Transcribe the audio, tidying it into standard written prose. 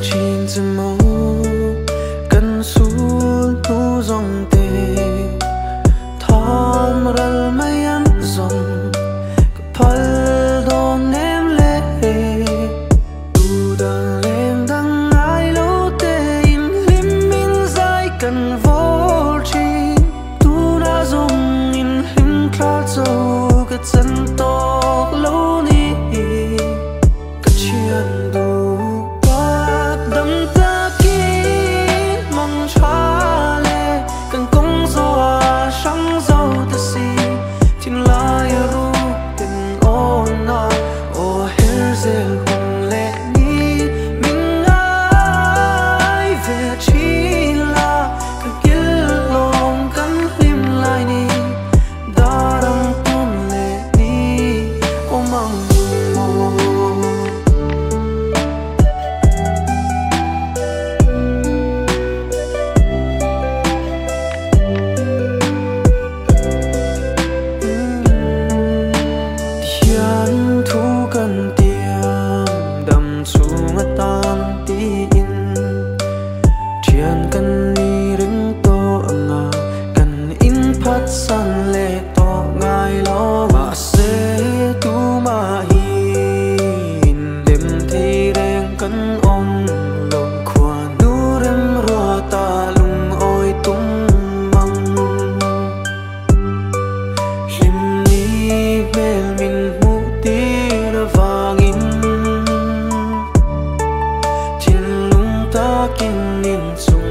chín giờ mô cần xuống tu dòng tê thom rel mây ăn dòng phật đón em lệ tu đang lên đang ai lâu tê in lim min dài cần vô chi tu đã dùng in hình khá dâu cái chân to lâu ni cái chuyện đủ quá đâm ta kia mong cha lệ cần công gió sáng dâu ta si tin lai ru tình ôn na ô her zel hùng lệ ni mình ai về chỉ là cái kia lòng cắn lim lại ni đã đâm tuôn lệ ni ô mong Hian thu cần tiêm đầm xuống tan tin triền cần đi đứng to ngà cần in phát san lệ to ngài lo mà sẽ tu mà hin đêm thì đen cần ôm lòng khoa nu đêm rùa ta lung ôi tung măng lim ni mel min mu tir vangin thiên lung ta kin in chung